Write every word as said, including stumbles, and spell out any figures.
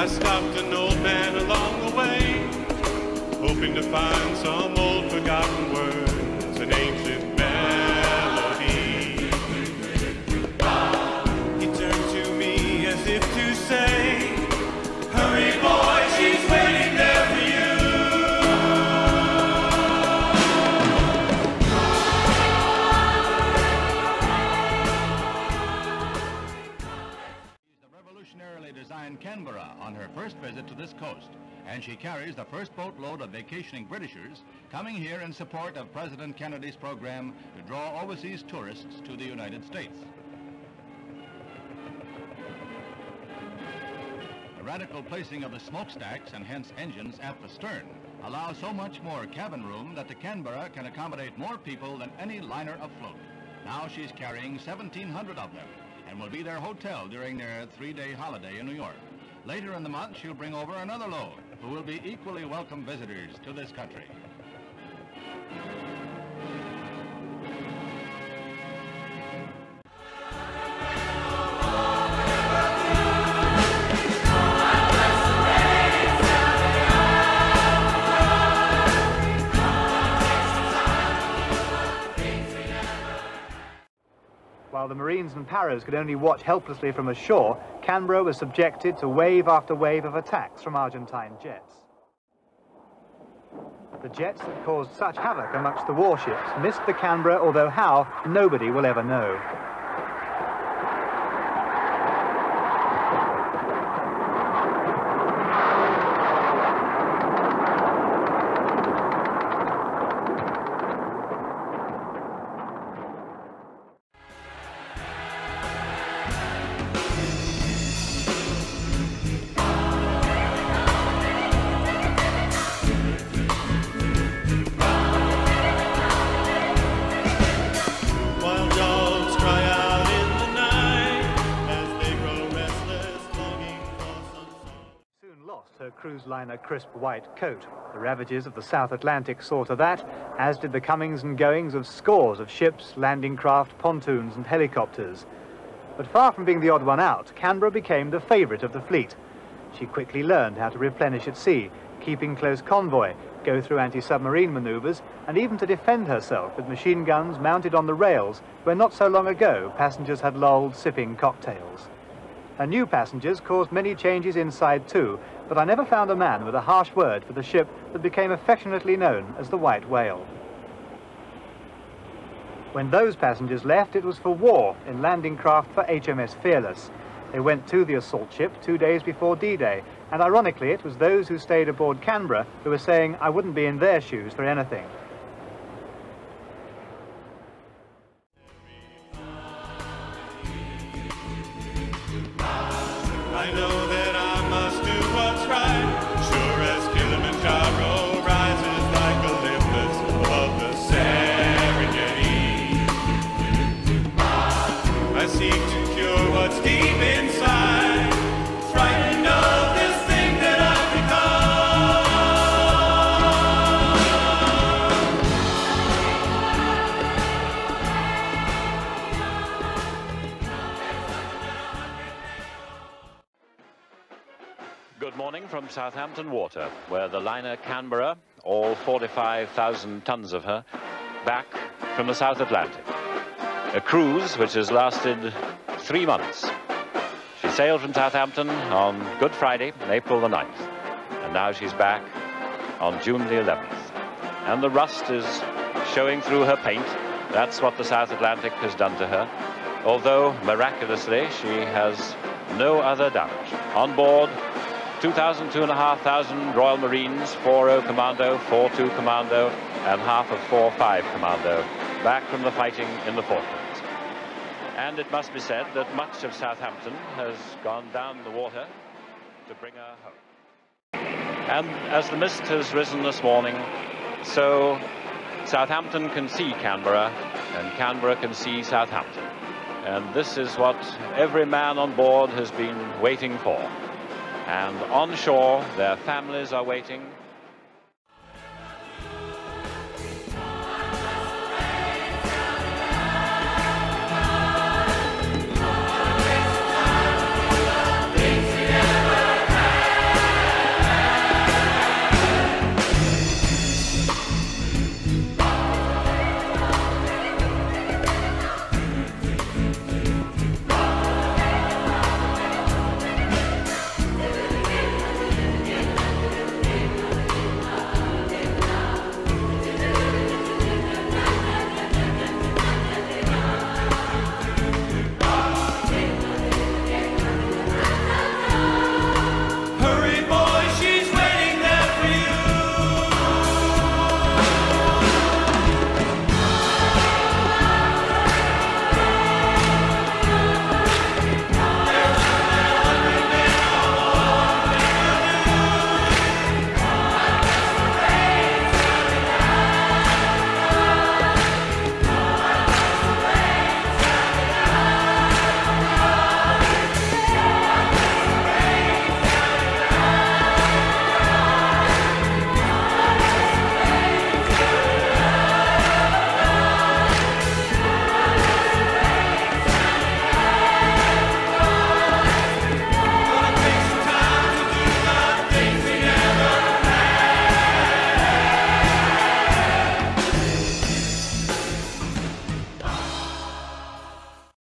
I stopped an old man along the way, hoping to find some old forgotten words, an ancient melody. He turned to me as if to say, hurry boy, she's waiting there for you. She's the revolutionarily designed Canberra on her first visit to this coast, and she carries the first boatload of vacationing Britishers coming here in support of President Kennedy's program to draw overseas tourists to the United States. The radical placing of the smokestacks and hence engines at the stern allows so much more cabin room that the Canberra can accommodate more people than any liner afloat. Now she's carrying seventeen hundred of them and will be their hotel during their three-day holiday in New York. Later in the month, she'll bring over another load who will be equally welcome visitors to this country. While the Marines and Paras could only watch helplessly from ashore, Canberra was subjected to wave after wave of attacks from Argentine jets. The jets that caused such havoc amongst the warships missed the Canberra, although how, nobody will ever know. Her cruise liner crisp white coat. The ravages of the South Atlantic saw to that, as did the comings and goings of scores of ships, landing craft, pontoons and helicopters. But far from being the odd one out, Canberra became the favourite of the fleet. She quickly learned how to replenish at sea, keep in close convoy, go through anti-submarine manoeuvres, and even to defend herself with machine guns mounted on the rails, where not so long ago passengers had lolled sipping cocktails. Her new passengers caused many changes inside too, but I never found a man with a harsh word for the ship that became affectionately known as the White Whale. When those passengers left, it was for war in landing craft for H M S Fearless. They went to the assault ship two days before D-Day, and ironically it was those who stayed aboard Canberra who were saying I wouldn't be in their shoes for anything. I know that I must do what's right, sure as Kilimanjaro rises like Olympus above the Serengeti. I seek to cure what's deep inside, frightened of this thing that I've Good morning from Southampton Water, where the liner Canberra, all forty-five thousand tons of her, back from the South Atlantic. A cruise which has lasted three months. She sailed from Southampton on Good Friday, April the ninth, and now she's back on June the eleventh. And the rust is showing through her paint. That's what the South Atlantic has done to her, although miraculously she has no other damage. On board, two thousand, two and a half thousand Royal Marines, four oh Commando, four two Commando, and half of four five Commando, back from the fighting in the Falklands. And it must be said that much of Southampton has gone down the water to bring her home. And as the mist has risen this morning, so Southampton can see Canberra, and Canberra can see Southampton. And this is what every man on board has been waiting for. And on shore, their families are waiting.